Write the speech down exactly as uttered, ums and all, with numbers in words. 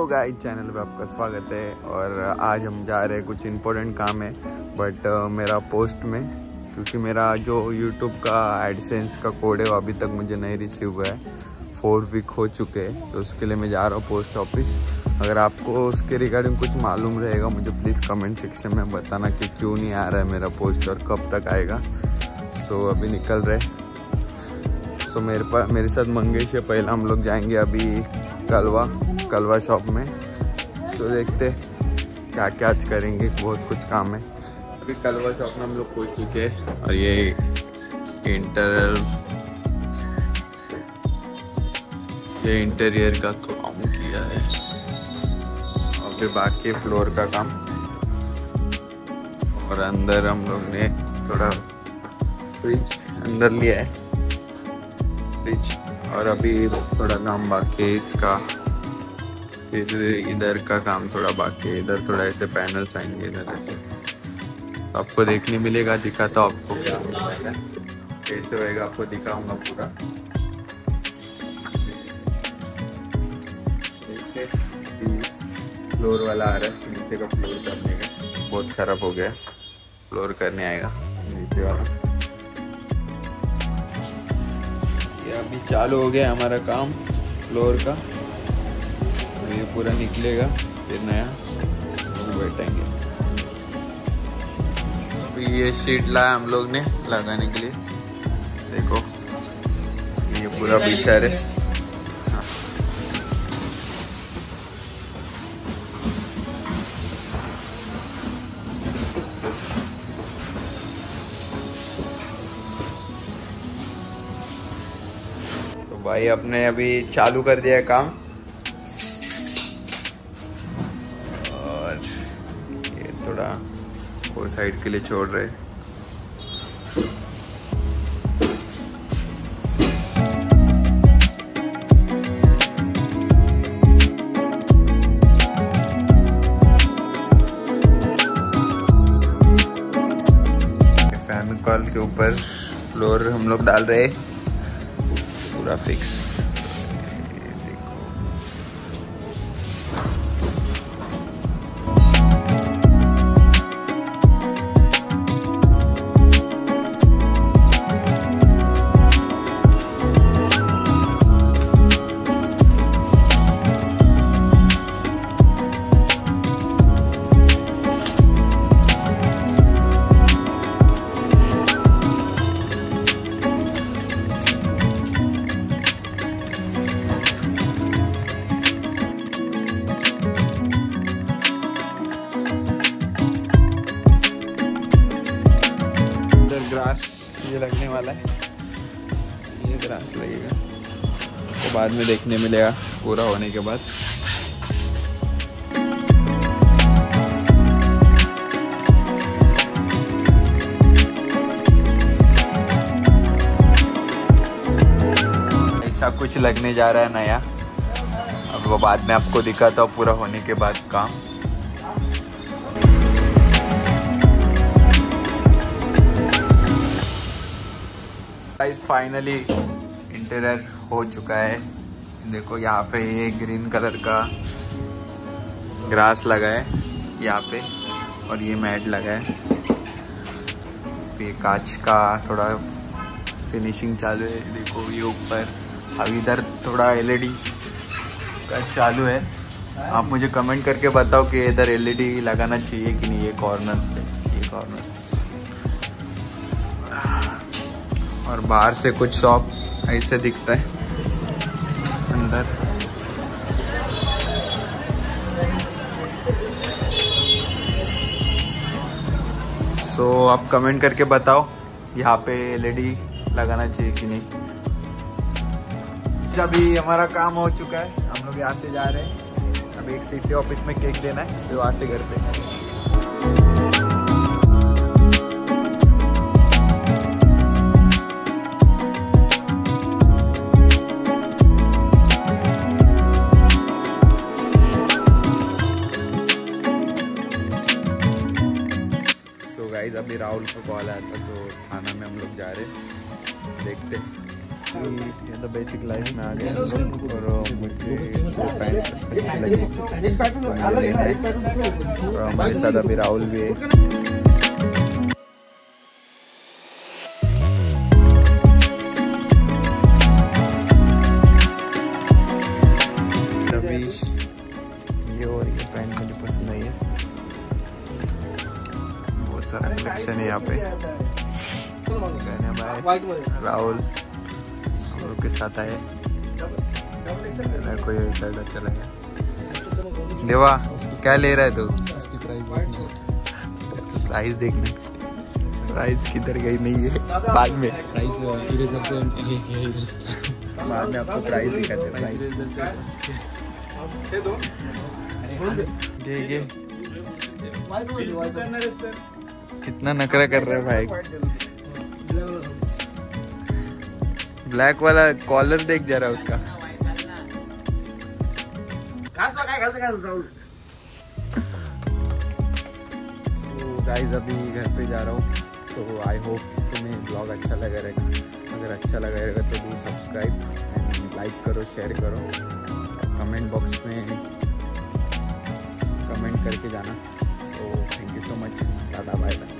Hello guys, channel पे आपका स्वागत है। और आज हम जा रहे हैं, कुछ इम्पोर्टेंट काम है बट uh, मेरा पोस्ट में, क्योंकि मेरा जो यूट्यूब का एडसेंस का कोड है वो अभी तक मुझे नहीं रिसीव हुआ है। फोर वीक हो चुके हैं, तो उसके लिए मैं जा रहा हूँ पोस्ट ऑफिस। अगर आपको उसके रिगार्डिंग कुछ मालूम रहेगा मुझे प्लीज़ कमेंट सेक्शन में बताना कि क्यों नहीं आ रहा है मेरा पोस्ट और कब तक आएगा। सो so, अभी निकल रहे। सो so, मेरे पास मेरे साथ मंगेश है। पहले हम लोग जाएंगे अभी कलवा कलवा शॉप में। सो so, देखते क्या क्या आज करेंगे, बहुत कुछ काम है। अभी कलवा शॉप में हम लोग पहुँच चुके हैं और ये इंटर ये इंटीरियर का काम किया है और फिर बाकी फ्लोर का काम। और अंदर हम लोग ने थोड़ा फ्रिज अंदर लिया है फ्रिज, और अभी थोड़ा काम बाकी है इसका। फिर इधर का काम थोड़ा बाकी है, इधर थोड़ा ऐसे पैनल्स आएंगे इधर ऐसे, तो आपको देखने मिलेगा। दिखाता हूँ आपको क्या होगा, कैसे होएगा आपको दिखाऊंगा पूरा। फ्लोर वाला आ रहा है, नीचे का फ्लोर करने का बहुत खराब हो गया, फ्लोर करने आएगा नीचे वाला। ये अभी चालू हो गया हमारा काम फ्लोर का, ये पूरा निकलेगा फिर नया तो बैठेंगे। अभी ये शीट लाया हम लोग ने लगाने के लिए, देखो ये पूरा बिछा है। हाँ। तो भाई अपने अभी चालू कर दिया काम, थोड़ा वो साइड के लिए छोड़ रहे। फेविकॉल के ऊपर फ्लोर हम लोग डाल रहे पूरा फिक्स। ग्रास ये लगने वाला है, ये ग्रास लगेगा तो बाद में देखने मिलेगा पूरा होने के बाद। ऐसा कुछ लगने जा रहा है नया, अब वो बाद में आपको दिखाता हूँ पूरा होने के बाद काम। गाइस फाइनली इंटीरियर हो चुका है। देखो यहाँ पे ये ग्रीन कलर का ग्रास लगा है यहाँ पे, और ये मैट लगा है। ये कांच का थोड़ा फिनिशिंग चालू है, देखो ये ऊपर। अब इधर थोड़ा एलईडी का चालू है। आप मुझे कमेंट करके बताओ कि इधर एलईडी लगाना चाहिए कि नहीं। ये कॉर्नर से ये कॉर्नर और बाहर से कुछ शॉप ऐसे दिखता है अंदर। सो so, आप कमेंट करके बताओ यहाँ पे एलईडी लगाना चाहिए कि नहीं। अभी हमारा काम हो चुका है, हम लोग यहाँ से जा रहे हैं। अभी एक सिटी ऑफिस में केक देना है, फिर वहाँ से घर पे। गाइस अभी राहुल का कॉल आया था, तो थाना में हम लोग जा रहे, देखते ये तो बेसिक लाइफ में आ गए हम लोग और मुझे वो पैंट अच्छी लगी तो लेना है। और हमारे साथ अभी राहुल भी है। सारा कलेक्शन है यहाँ पे। भाई राहुल हम लोग के साथ आए, कोई शर्ट अच्छा लगा। देवा क्या ले रहा है तू? प्राइस देखने, प्राइस किधर गई नहीं है बाद में। प्राइस इरेजर से बाद में आपको प्राइस दिखाते हैं। कितना नखरा कर रहा है भाई। ब्लैक वाला कॉलर देख जा रहा है उसका। तो गाइस अभी घर पे जा रहा हूँ। तो आई होप तुम्हें ब्लॉग अच्छा लगा रहेगा। अगर अच्छा लगा रहेगा तो डू सब्सक्राइब एंड लाइक करो, शेयर करो, कमेंट बॉक्स में कमेंट करके जाना। So thank you so much. Tata bye bye.